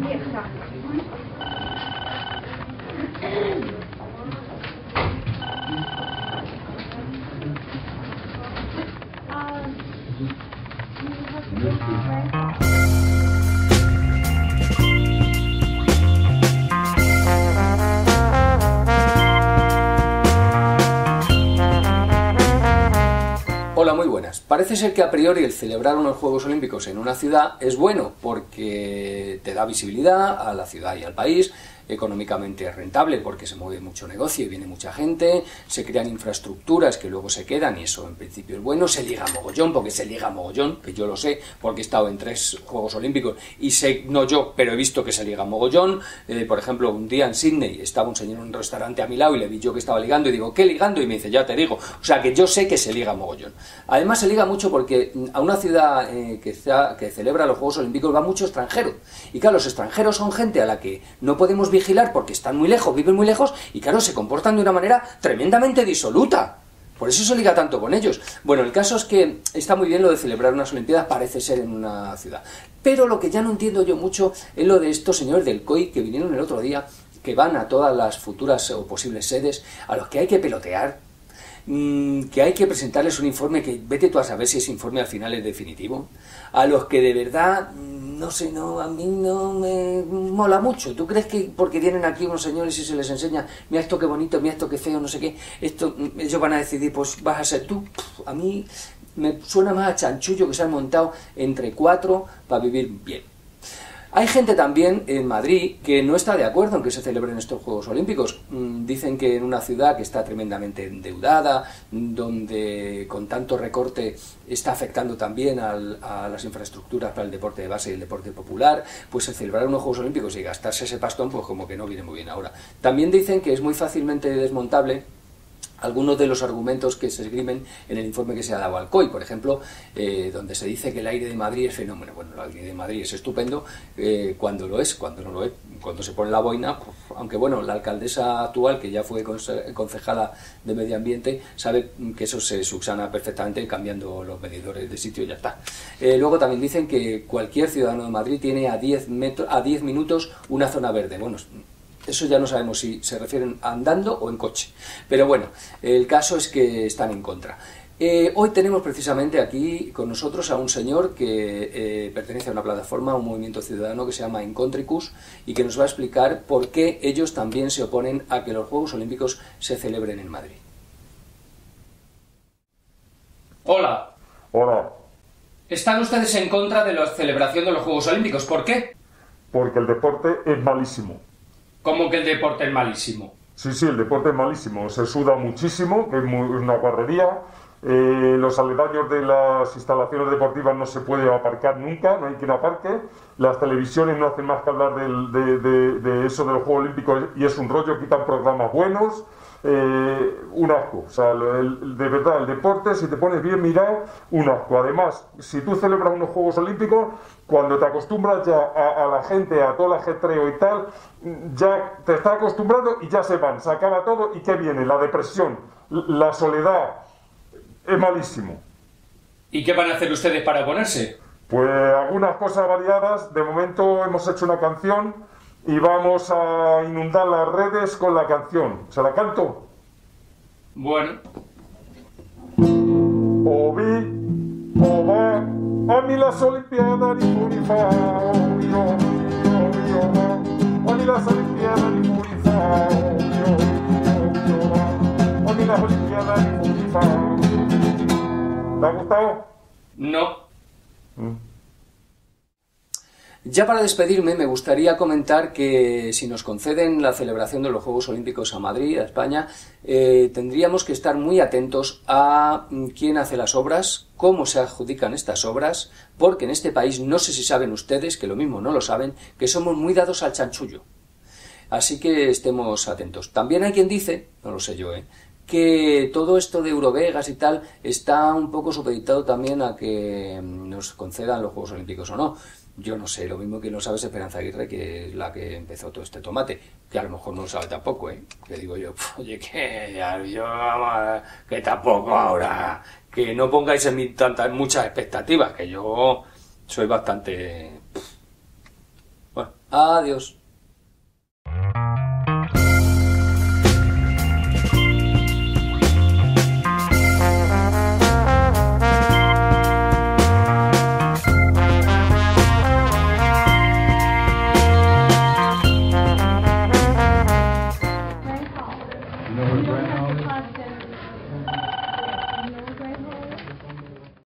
vieja. Hola, muy buenas. Parece ser que a priori el celebrar unos Juegos Olímpicos en una ciudad es bueno porque te da visibilidad a la ciudad y al país, económicamente es rentable porque se mueve mucho negocio y viene mucha gente, se crean infraestructuras que luego se quedan y eso en principio es bueno, se liga mogollón, porque se liga mogollón, que yo lo sé porque he estado en 3 Juegos Olímpicos y sé, no yo, pero he visto que se liga mogollón. Por ejemplo, un día en Sydney estaba un señor en un restaurante a mi lado y le vi yo que estaba ligando y digo, ¿qué ligando? Y me dice, ya te digo, o sea que yo sé que se liga mogollón. Además se liga mucho porque a una ciudad que celebra los Juegos Olímpicos va mucho extranjero y claro, los extranjeros son gente a la que no podemos vigilar porque están muy lejos, viven muy lejos y claro, se comportan de una manera tremendamente disoluta. Por eso se liga tanto con ellos. Bueno, el caso es que está muy bien lo de celebrar unas Olimpiadas, parece ser en una ciudad. Pero lo que ya no entiendo yo mucho es lo de estos señores del COI que vinieron el otro día, que van a todas las futuras o posibles sedes, a los que hay que pelotear, que hay que presentarles un informe que vete tú a saber si ese informe al final es definitivo, a los que de verdad, no sé, no, a mí no me mola mucho. ¿Tú crees que porque vienen aquí unos señores y se les enseña, mira esto qué bonito, mira esto qué feo, no sé qué, esto, ellos van a decidir, pues vas a ser tú? A mí me suena más a chanchullo que se han montado entre 4 para vivir bien. Hay gente también en Madrid que no está de acuerdo en que se celebren estos Juegos Olímpicos. Dicen que en una ciudad que está tremendamente endeudada, donde con tanto recorte está afectando también a las infraestructuras para el deporte de base y el deporte popular, pues el celebrar unos Juegos Olímpicos y gastarse ese pastón, pues como que no viene muy bien ahora. También dicen que es muy fácilmente desmontable algunos de los argumentos que se esgrimen en el informe que se ha dado al COI, por ejemplo, donde se dice que el aire de Madrid es fenómeno. Bueno, el aire de Madrid es estupendo cuando lo es, cuando no lo es, cuando se pone la boina, pues, aunque bueno, la alcaldesa actual, que ya fue concejala de Medio Ambiente, sabe que eso se subsana perfectamente cambiando los medidores de sitio y ya está. Luego también dicen que cualquier ciudadano de Madrid tiene a 10 minutos una zona verde. Bueno, eso ya no sabemos si se refieren a andando o en coche. Pero bueno, el caso es que están en contra. Hoy tenemos precisamente aquí con nosotros a un señor que pertenece a una plataforma, a un movimiento ciudadano que se llama Encontricus y que nos va a explicar por qué ellos también se oponen a que los Juegos Olímpicos se celebren en Madrid. Hola. Hola. ¿Están ustedes en contra de la celebración de los Juegos Olímpicos? ¿Por qué? Porque el deporte es malísimo. ¿Cómo que el deporte es malísimo? Sí, el deporte es malísimo. Se suda muchísimo, que es una guarrería. Los aledaños de las instalaciones deportivas no se puede aparcar nunca, no hay quien aparque. Las televisiones no hacen más que hablar de eso de los Juegos Olímpicos y es un rollo, quitan programas buenos. Un asco, o sea, de verdad, el deporte, si te pones bien mirado, un asco. Además, si tú celebras unos Juegos Olímpicos, cuando te acostumbras ya a la gente, a todo el ajetreo y tal, ya te estás acostumbrando y ya se van, se acaba todo y ¿qué viene? La depresión, la soledad, es malísimo. ¿Y qué van a hacer ustedes para oponerse? Pues algunas cosas variadas. De momento hemos hecho una canción y vamos a inundar las redes con la canción. ¿Se la canto? Bueno. O vi, o va, a mí las Olimpiadas ni purifa, a mí las Olimpiadas ni purifa, a mí las Olimpiadas ni purifa. ¿Te ha gustado? No. Ya para despedirme me gustaría comentar que si nos conceden la celebración de los Juegos Olímpicos a Madrid, a España, tendríamos que estar muy atentos a quién hace las obras, cómo se adjudican estas obras, porque en este país, no sé si saben ustedes, que lo mismo no lo saben, que somos muy dados al chanchullo. Así que estemos atentos. También hay quien dice, no lo sé yo, que todo esto de Eurovegas y tal está un poco supeditado también a que nos concedan los Juegos Olímpicos o no. Yo no sé, lo mismo que no sabe Esperanza Aguirre, que es la que empezó todo este tomate, que a lo mejor no lo sabe tampoco, que digo yo, oye, que tampoco ahora, que no pongáis en mí muchas expectativas, que yo soy bastante... Bueno, adiós.